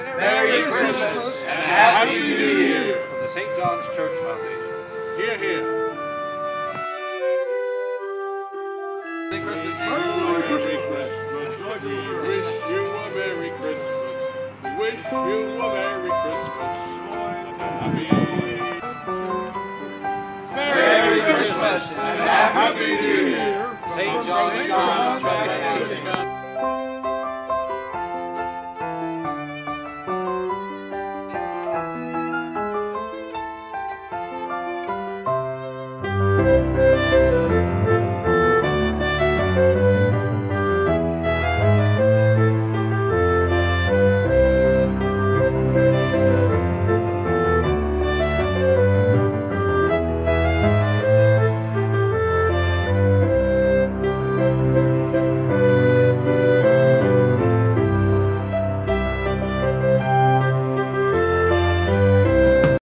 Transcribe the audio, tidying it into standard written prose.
Merry Christmas and Happy New Year. From the St. John's Church Foundation. Hear, hear. Merry Christmas. Merry Christmas. Wish you a Merry Christmas. Wish you a Merry Christmas. Merry Christmas and Happy New Year. St. John's Church Foundation.